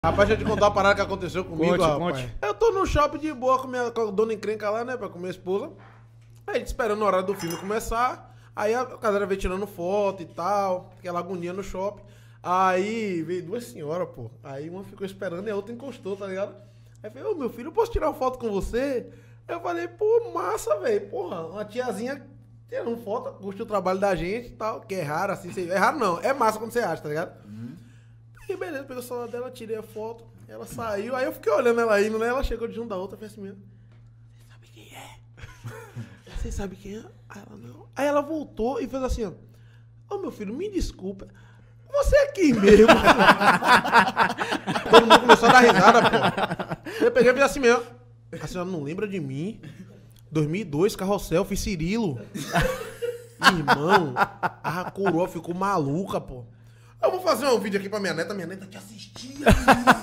Rapaz, deixa eu te contar uma parada que aconteceu comigo, Conte, rapaz. conte. Eu tô no shopping de boa com a dona encrenca lá, né, com minha esposa. Aí a gente esperando a hora do filme começar. Aí a galera veio tirando foto e tal, aquela agonia no shopping. Aí veio duas senhoras, pô. Aí uma ficou esperando e a outra encostou, tá ligado? Aí eu falei, ô meu filho, eu posso tirar uma foto com você? Eu falei, pô, massa, velho. Porra, uma tiazinha tirando foto, curte o trabalho da gente e tal, que é raro assim. É raro não, é massa quando você acha, tá ligado? E beleza, peguei o celular dela, tirei a foto, ela saiu, aí eu fiquei olhando ela indo, né? Ela chegou de junto da outra, fez assim mesmo. Você sabe quem é? Você sabe quem é? Aí ela não. Aí ela voltou e fez assim, ó. Ô meu filho, me desculpa. Você é aqui mesmo. Todo mundo começou a dar risada, pô. Eu peguei e fiz assim mesmo. A senhora não lembra de mim? 2002, Carrossel, fiz Cirilo. Irmão, a coroa ficou maluca, pô. Eu vou fazer um vídeo aqui pra minha neta te assistir.